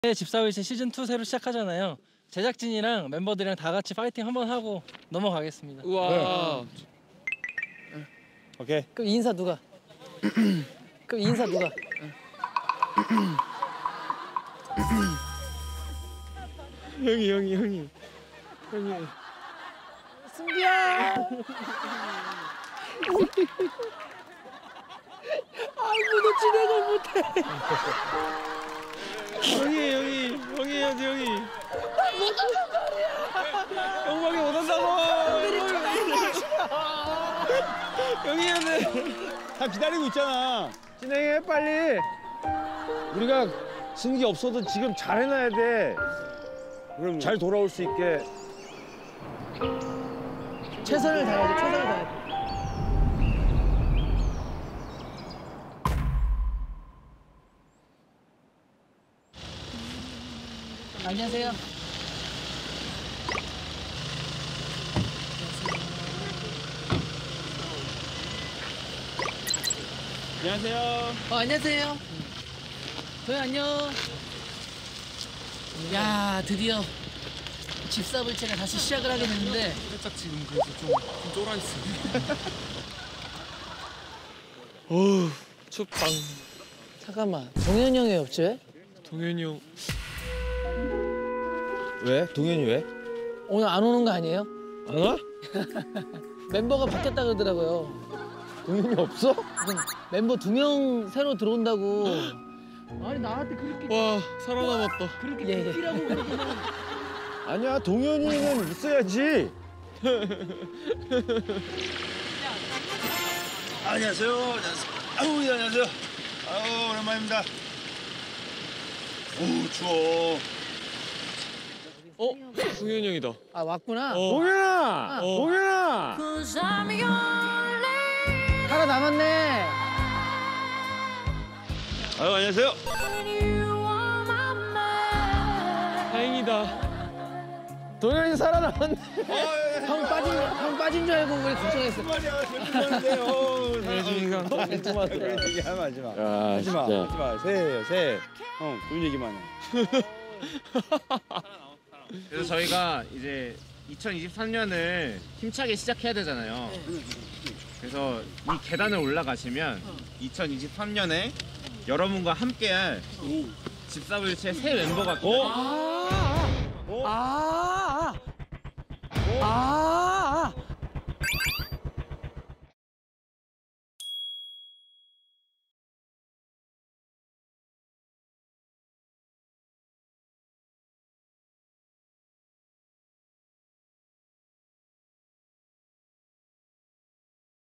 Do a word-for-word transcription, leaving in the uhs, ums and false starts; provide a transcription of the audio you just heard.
집사위시 시즌 투 새로 시작하잖아요. 제작진이랑 멤버들이랑 다 같이 파이팅 한번 하고 넘어가겠습니다. 우와. 네. 오케이. 그럼 인사 누가? 그럼 인사 누가? 형이 형이 형이 형이. 승기야. 아이고 너 진행을 못해. 형이 형이 형이 해야지 형이. 형밖에 못한다고. 형이 해야 돼. 다 기다리고 있잖아. 진행해 빨리. 우리가 승기 없어도 지금 잘 해놔야 돼. 그럼 잘 돌아올 수 있게. 최선을 다해야 돼. 최선을 다해야 돼. 안녕하세요. 안녕하세요. 어, 안녕하세요. 도현 안녕. 야, 드디어 집사불체가 다시 시작을 하게 됐는데 살짝 지금 그래서 좀, 좀 쫄아 있어. 어우 춥다. 잠깐만. 동현이 형이 없지 왜? 동현이 형. 왜? 동현이 왜? 오늘 안 오는 거 아니에요? 안 와? 멤버가 바뀌었다 그러더라고요. 동현이 없어? 무슨 멤버 두 명 새로 들어온다고. 아니 나한테 그렇게 와 살아남았다. 그렇게 예, 기피라고 그러기는. 아니야 동현이는 있어야지. 안녕하세요. 안녕하세요. 아우, 예, 안녕하세요. 아우, 오랜만입니다. 오, 추워. 어? 동현이 형이다. 아 왔구나. 어. 동현아! 어. 동현아! 살아남았네. 아유, 안녕하세요. 다행이다. 동현이 살아남았네. 형 빠진 형 빠진 줄 알고 우리 걱정했어. 말이야, 죄송한데. 어, 안녕하십니까. 그런 얘기 하면 하지 마. 야, 하지 마. 진짜. 하지 마. 새해예요, 새해. 형, 좋은 얘기만 해. 그래서 저희가 이제 이천이십삼 년을 힘차게 시작해야 되잖아요. 그래서 이 계단을 올라가시면 이천이십삼 년에 여러분과 함께할 집사불체 새 멤버가 아, 아, 아, 아,